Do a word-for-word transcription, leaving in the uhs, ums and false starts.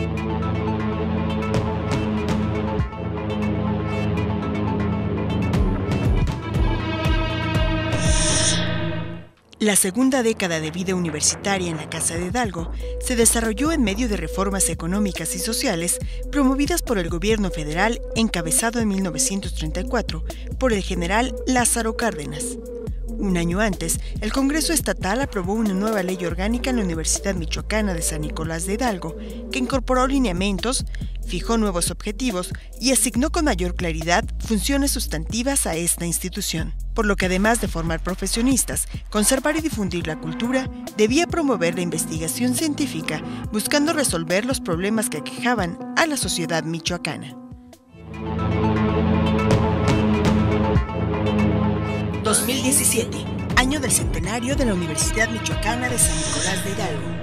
La segunda década de vida universitaria en la Casa de Hidalgo se desarrolló en medio de reformas económicas y sociales promovidas por el gobierno federal encabezado en mil novecientos treinta y cuatro por el general Lázaro Cárdenas. Un año antes, el Congreso Estatal aprobó una nueva ley orgánica en la Universidad Michoacana de San Nicolás de Hidalgo, que incorporó lineamientos, fijó nuevos objetivos y asignó con mayor claridad funciones sustantivas a esta institución. Por lo que además de formar profesionistas, conservar y difundir la cultura, debía promover la investigación científica, buscando resolver los problemas que aquejaban a la sociedad michoacana. dos mil diecisiete, año del centenario de la Universidad Michoacana de San Nicolás de Hidalgo.